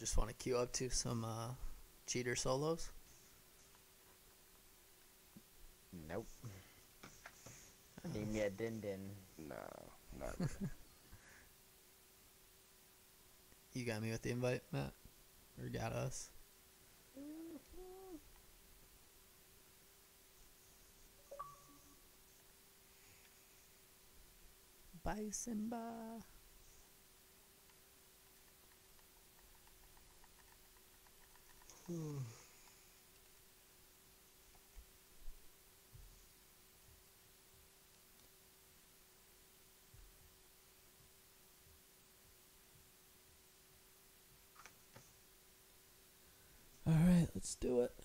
just want to queue up to some cheater solos. Nope. Need me a din din. No, not really. You got me with the invite, Matt? Or got us? Bye, Simba. All right, let's do it.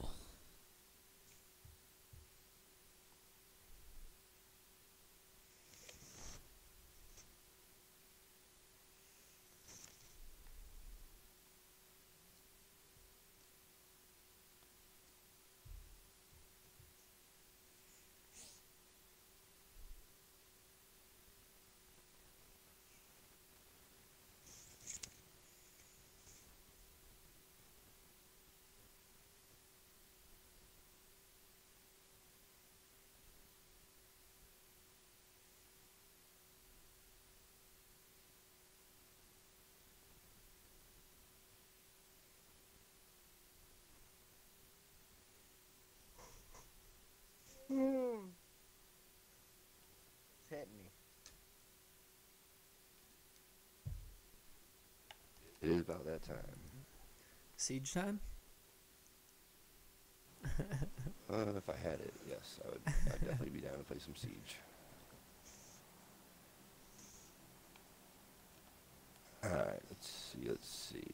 It's hitting me. It is about that time. Siege time? If I had it, yes, I'd definitely be down to play some Siege. Alright, let's see.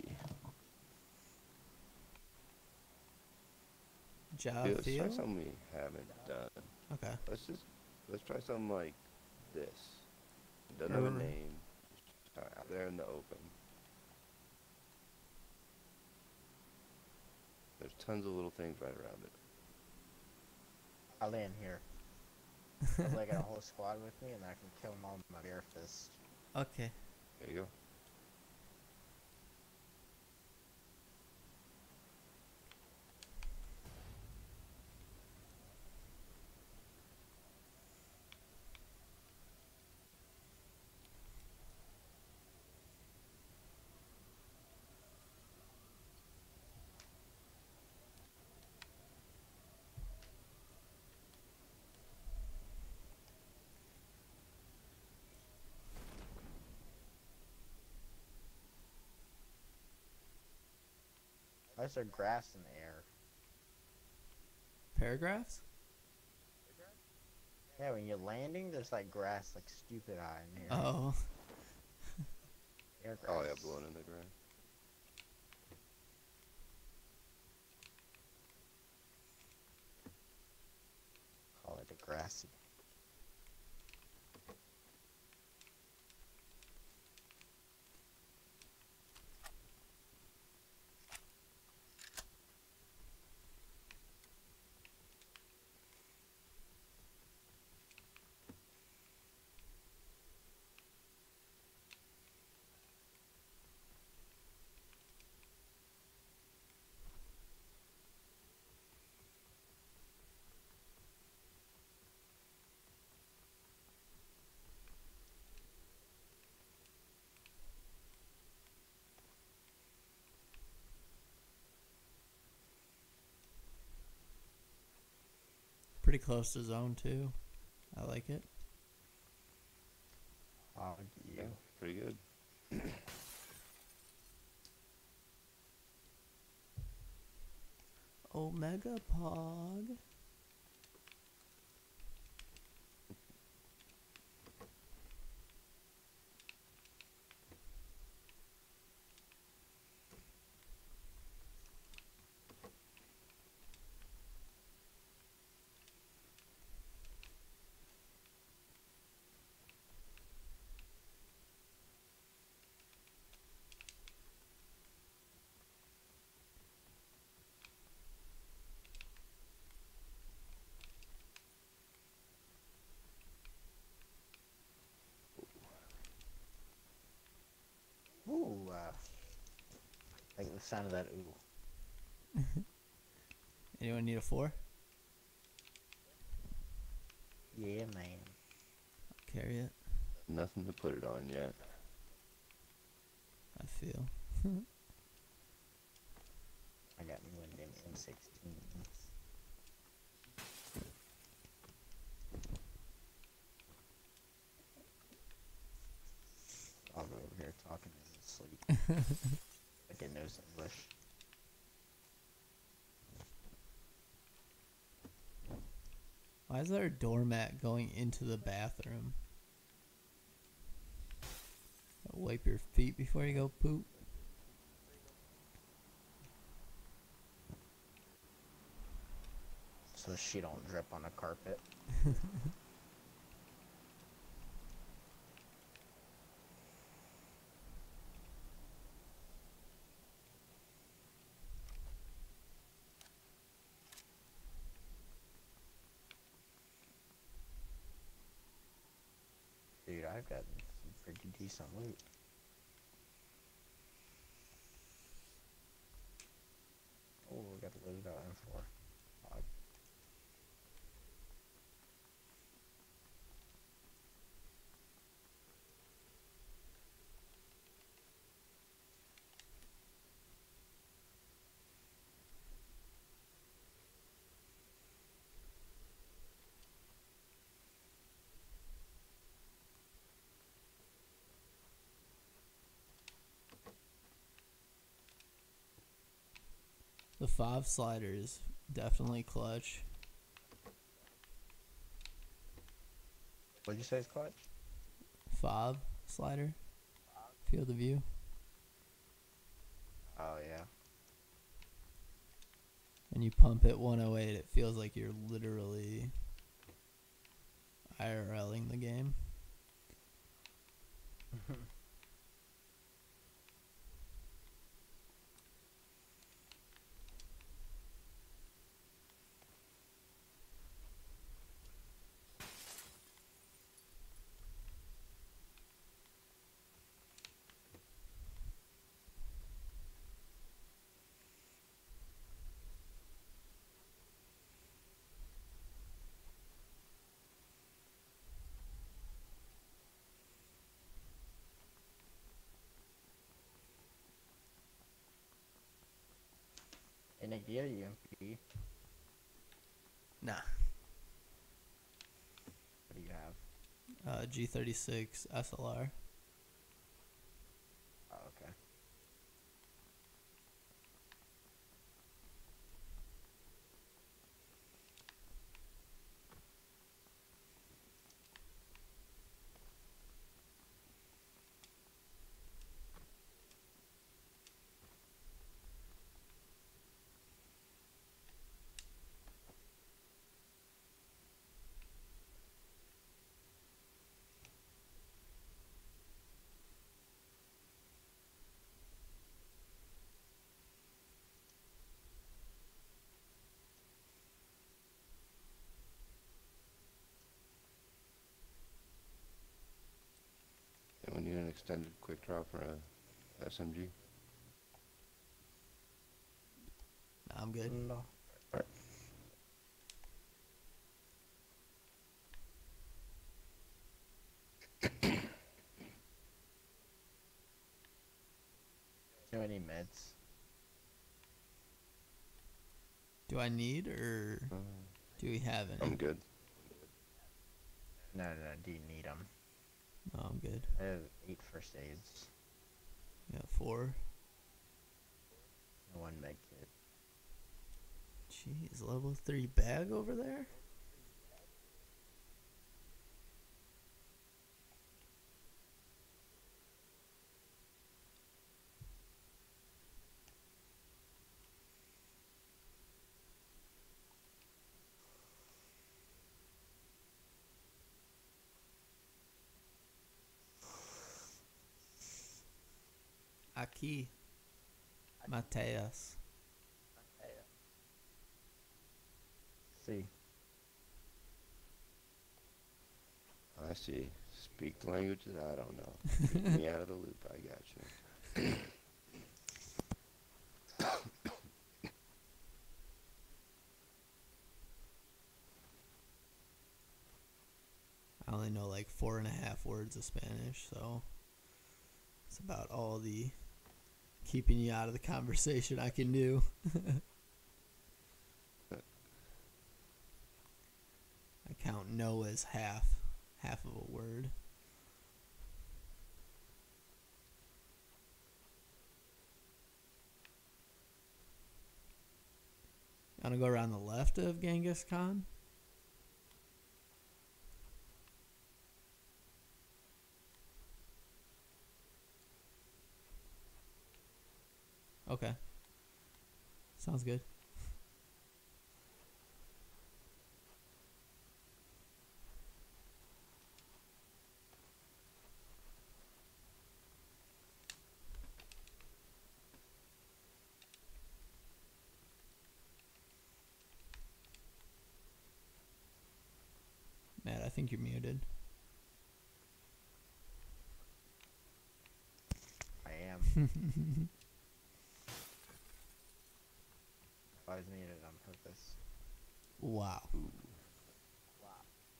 Job Yeah, let's try field? something we haven't done. Okay. Let's try something like this. It doesn't have a Alright. name. Just kinda out there in the open. There's tons of little things right around it. I'll land here. I got a whole squad with me, and I can kill them all with my bare fist. Okay. There you go. Why is there grass in the air? Paragraphs? Yeah, when you're landing, there's like grass, like stupid eye in here. Oh. Air Oh yeah, grass. blowing in the ground. Call it a grassy. Pretty close to zone 2. I like it. Oh, you. Yeah, pretty good. Omega Pog. sound of that ooh. Anyone need a 4? Yeah, man. Carry it. Nothing to put it on yet. I feel. I got me one damn M16. I'll go over here talking in his sleep. Like it knows English. Why is there a doormat going into the bathroom? Wipe your feet before you go poop. So she don't drip on the carpet. Dude, I've got some pretty decent loot. Oh, we got a loaded out M4. Odd. The 5 slider is definitely clutch. What'd you say it's clutch? 5 slider. Field of view. Oh, yeah. And you pump it 108, it feels like you're literally IRLing the game. Hey, Nick, do you have UMP? Nah. What do you have? G36 SLR. Oh, okay. And we need an extended quick drop for a SMG. Nah, I'm good. No. Do any meds? Do I need or do we have any? I'm good. No, do you need them? No, I'm good. I have 8 first aids. Got 4. And 1 med kit. Jeez, level 3 bag over there? Aqui, Mateus. See. I see. Speak the languages I don't know. Keep me out of the loop. I got you. know like 4.5 words of Spanish, so it's about all the keeping you out of the conversation I can do. I count no as half of a word. Want to go around the left of Genghis Khan? Okay. Sounds good. Matt, I think you're muted. I am. I was muted on purpose. Wow. Wow.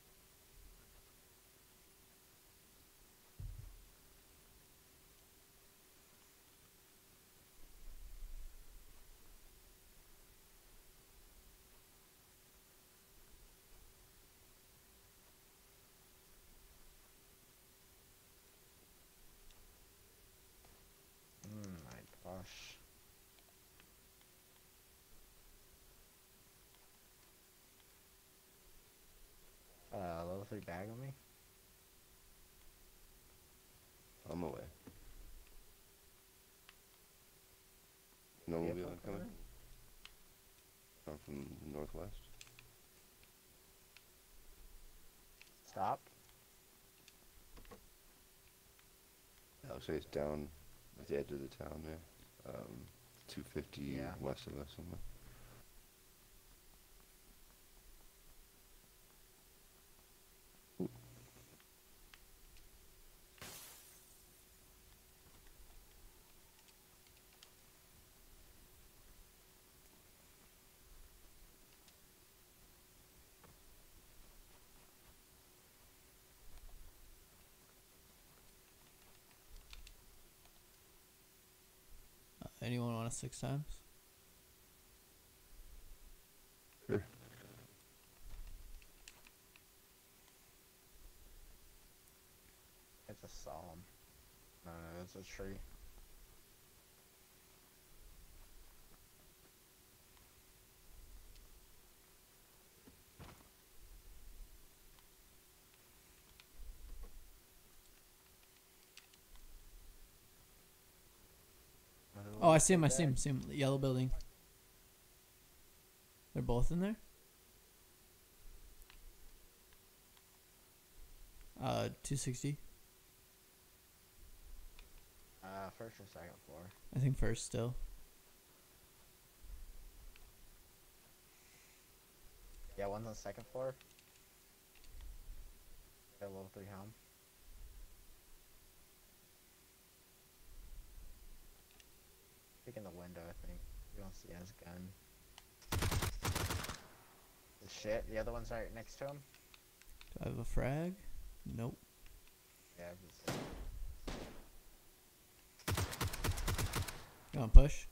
My gosh. Level 3 bag on me? I'm away. No Vehicle mobile coming? coming? I'm from northwest. Stop. I'll say it's down at the edge of the town there. 250 Yeah. west of us somewhere. Anyone want a 6 times? Sure. It's a solemn. No, it's a tree. Oh, I see him. I see him. See him. Yellow building. They're both in there? 260. First or second floor. I think first still. Yeah, one's on the second floor. Got a level 3 helm. Peek in the window, I think. You don't see his gun. Shit, the other one's right next to him. Do I have a frag? Nope. Yeah, he's... You want to push?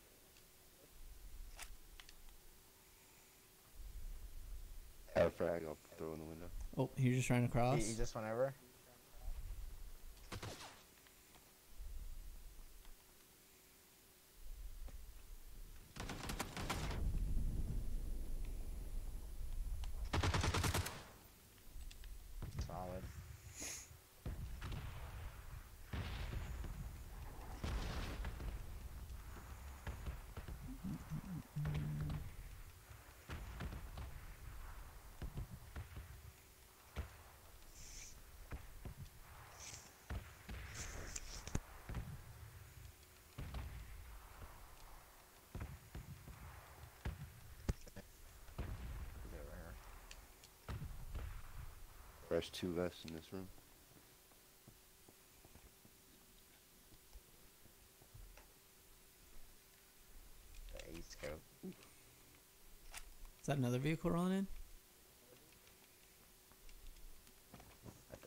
Have a frag, I'll throw in the window. Oh, he's just trying to cross. He just went over. Solid. He's over here. There's 2 vests in this room. The A scope. Is that another vehicle rolling in? I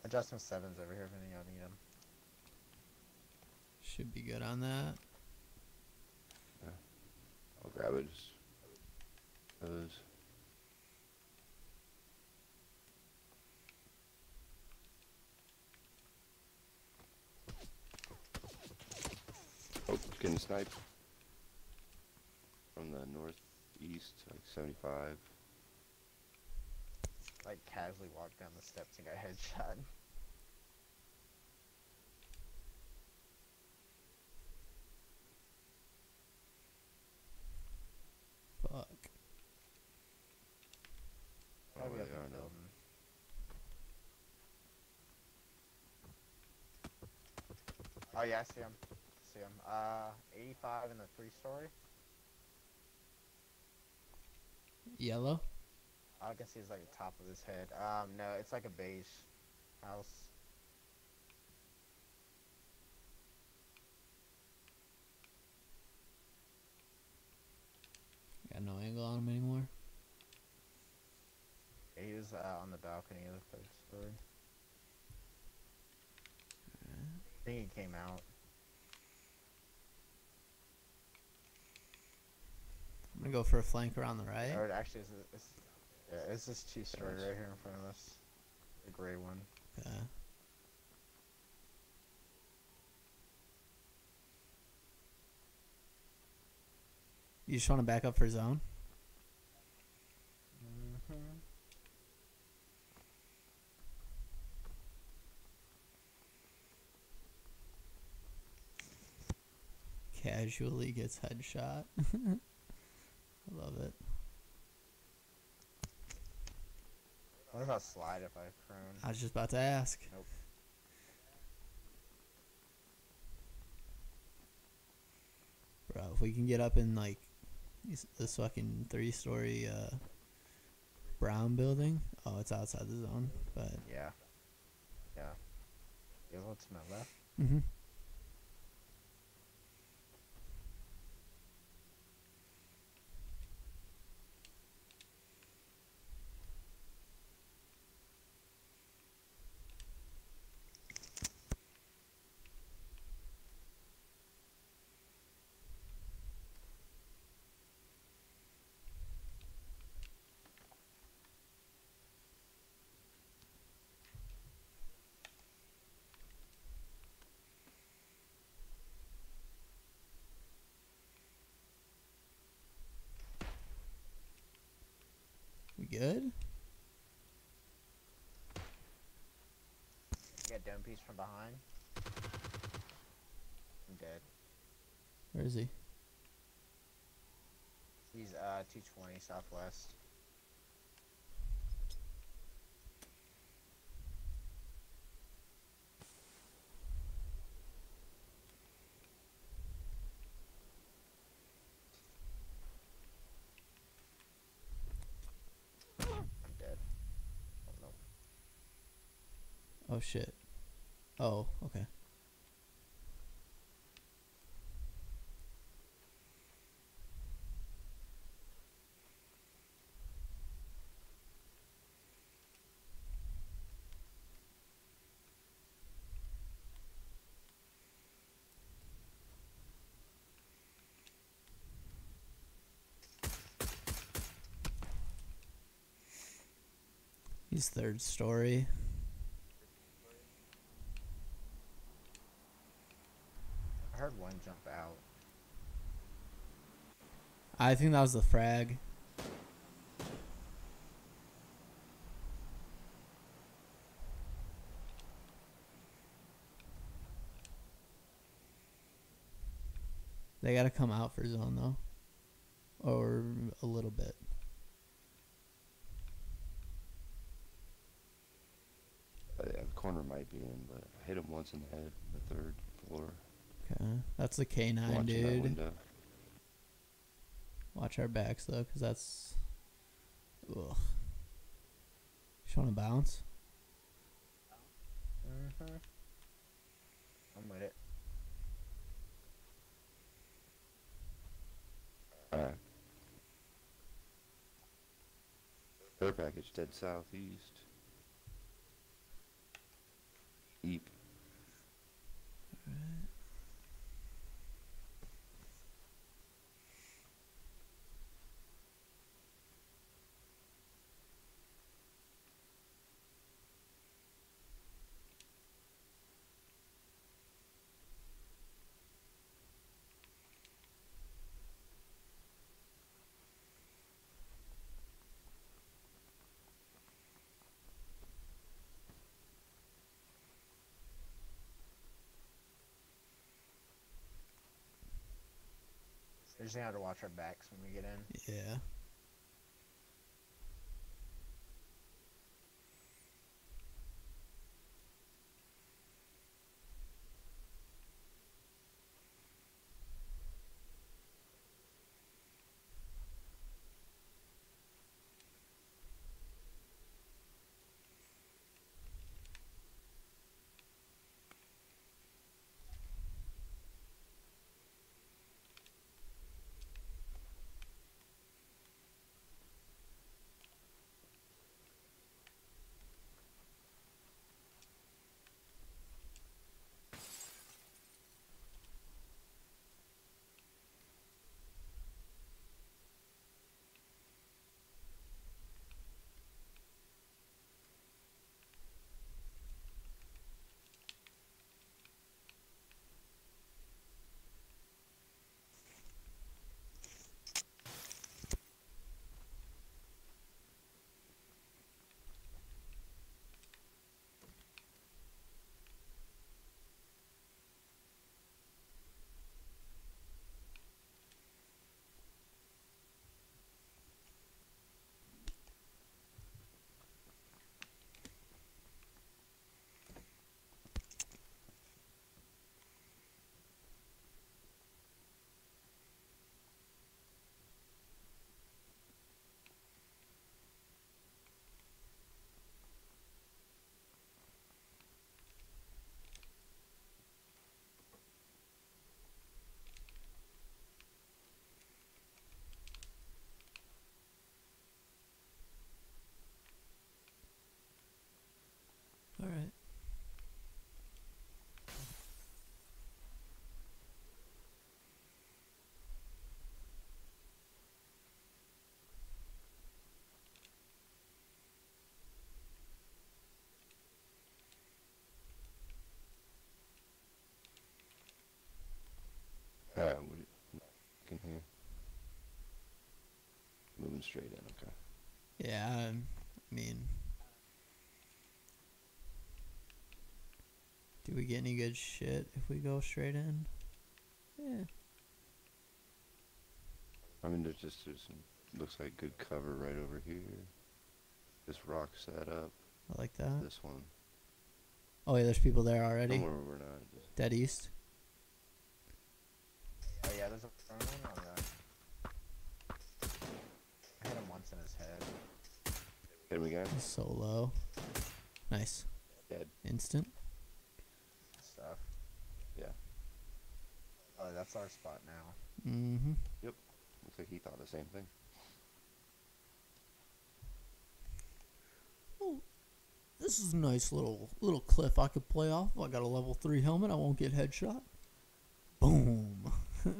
Adjustment 7's over here if any of y'all need them. Should be good on that. I'll grab it. Just those. Oh, getting sniped from the northeast, like 75. Like casually walked down the steps and got headshot. Fuck. Oh, Probably they up in are the now. building. Oh yeah, I see him. See him. 85 in the 3-story. Yellow? All I can see is like the top of his head. No, it's like a beige house. Got no angle on him anymore. Yeah, he was on the balcony of the 3rd story. I think he came out. I'm gonna go for a flank around the right. Or actually, it's this 2-story right here in front of us. The gray one. Okay. You just want to back up for zone? Mm-hmm. Casually gets headshot. I love it. What if I slide if I prone? I was just about to ask. Nope. Bro, if we can get up in like this fucking 3-story brown building. Oh, it's outside the zone, but Yeah. Yeah. You look to my left. mm-hmm. We good? You got dome piece from behind. I'm dead. Where is he? He's 220 southwest. I'm dead. Oh no. Oh shit. Oh, okay. He's 3rd story. I heard one jump out. I think that was the frag. They gotta come out for zone though. Or a little bit. Yeah, the corner might be in, but I hit him once in the head, the 3rd floor. Okay. That's the K9, Watching that dude. window. Watch our backs though, because that's. Ugh. Just want to bounce? Mm-hmm. I'm with it. Alright. Third package dead southeast. Eep. We're just gonna have to watch our backs when we get in. Yeah. All right. What can hear? Moving straight in. Okay. Yeah. I mean, do we get any good shit if we go straight in? Yeah. I mean, there's some looks like good cover right over here. This rock set up. I like that. This one. Oh yeah, there's people there already. Somewhere we're not. Just Dead east. Oh yeah, there's a front one on that. I hit him once in his head. hit him again. So low. Nice. Dead. Instant. Stuff. Yeah. Oh, that's our spot now. Mm-hmm. Looks like he thought the same thing. Oh, this is a nice little cliff I could play off. I got a level 3 helmet. I won't get headshot. Boom.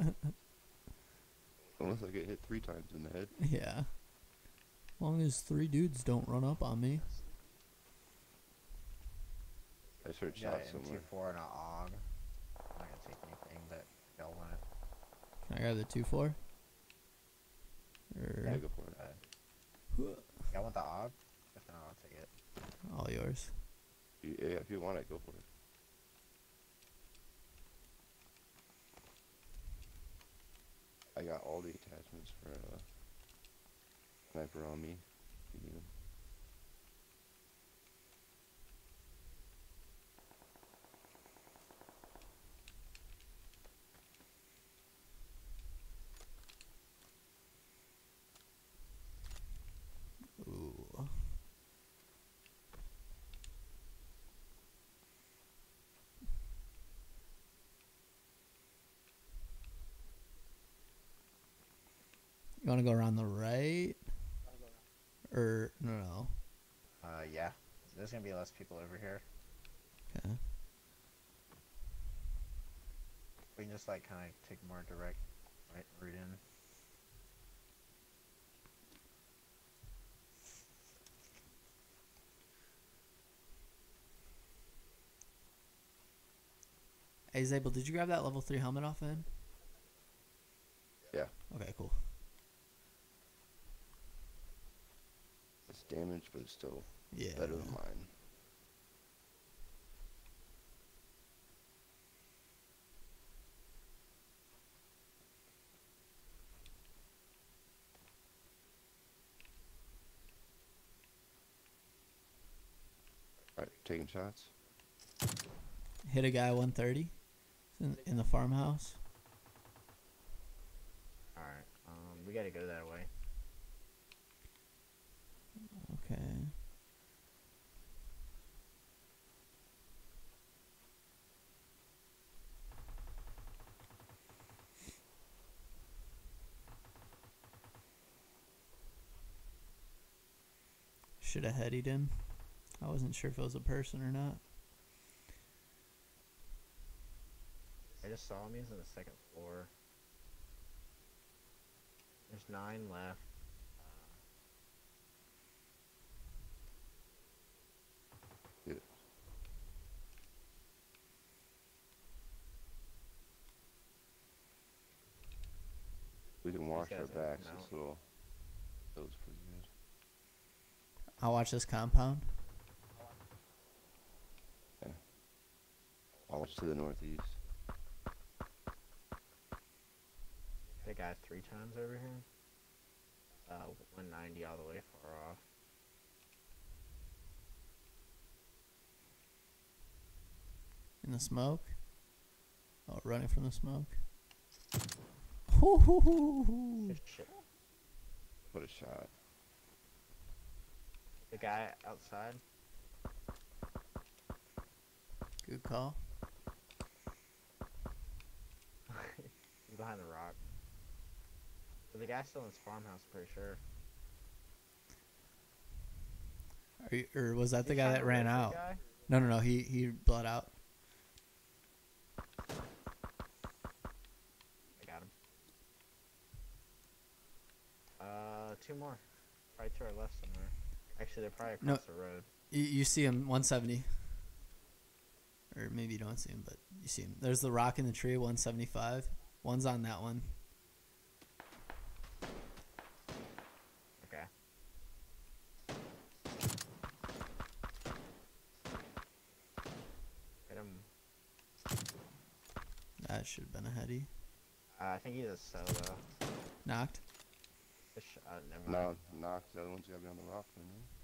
Unless I get hit 3 times in the head. Yeah. As long as 3 dudes don't run up on me. I heard Yeah, shots somewhere. M24 and an AUG. I'm not gonna take anything that y'all want it. Can I grab the 2-4? Yeah, go for it. Y'all want the AUG? If not, I'll take it. All yours. Yeah, if you want it, go for it. I got all the attachments for sniper on me. If you need 'em. Ooh. You want to go around the right? Or, no. Yeah. There's gonna be less people over here. Okay. We can just like kind of take more direct right route in. Hey, Zabel, did you grab that level 3 helmet off of him? Yeah. Okay, cool. It's damaged, but it's still Yeah. better than mine. Alright, taking shots. Hit a guy 130 in the farmhouse. Alright, we gotta go that way. Okay. Should have headied him. I wasn't sure if it was a person or not. I just saw him. He's on the second floor. There's 9 left. Yeah. We can wash guys our have to come backs. This out. little feels pretty good. I'll watch this compound. I'll watch to the northeast. They got 3 times over here. 190 all the way far off. In the smoke. Oh, running from the smoke. Hoo-hoo-hoo-hoo. Good shit. What a shot. The guy outside. Good call. He's behind the rock. But the guy's still in his farmhouse, pretty sure. Are you, or was that the He's guy trying that to ran race that out? guy? No. He bled out. I got him. 2 more. Probably to our left somewhere. Actually, they're probably No. across the road. You see him 170. Or maybe you don't see him, but you see him. There's the rock in the tree, 175. One's on that one. Okay. Hit him. That should have been a heady. I think he's a solo. Knocked. Never mind. No, knock. The other one's gotta be on the rock. Man.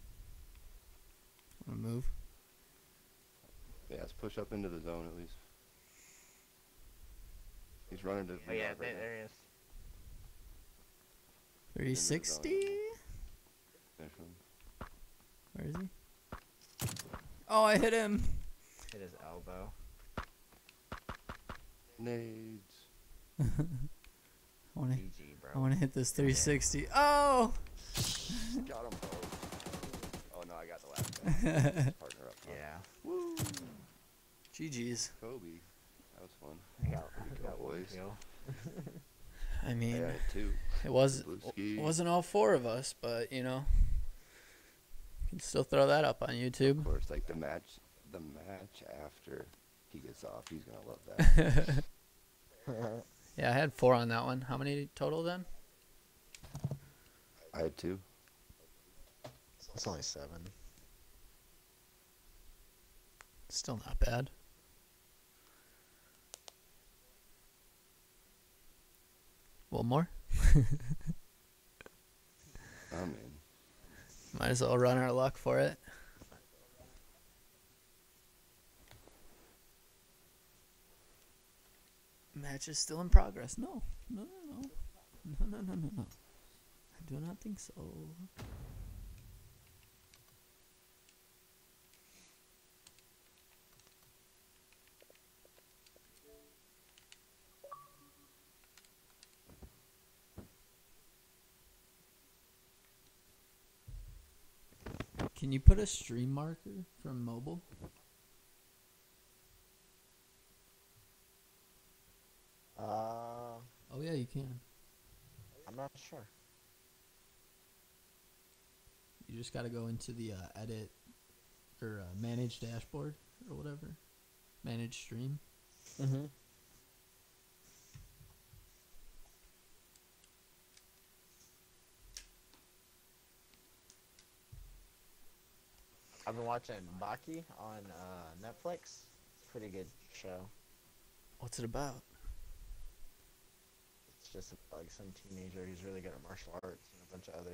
I'm gonna move. Yeah, let's push up into the zone at least. He's running to the Oh yeah, rock right now. there he is. 360. Finish him. Where is he? Oh, I hit him. Hit his elbow. Nades. I want to. GG, bro. I want to hit this 360. Oh. Got him both. Oh no, I got the last guy. Partner up. Front. Yeah. Woo. GG's. Kobe. That was fun. I got one boys. kill. I mean, Yeah, I had 2. it was. Blue ski. It wasn't all 4 of us, but you know, you can still throw that up on YouTube. Of course, like the match after he gets off, he's gonna love that. Yeah, I had 4 on that one. How many total then? I had 2. It's only 7. Still not bad. One more? I mean, Might as well run our luck for it. Match is still in progress. No. No. I do not think so. Can you put a stream marker from mobile? you can. I'm not sure. You just got to go into the edit or manage dashboard or whatever. Manage stream. Mm-hmm. I've been watching Baki on Netflix. It's a pretty good show. What's it about? It's just like some teenager who's really good at martial arts and a bunch of other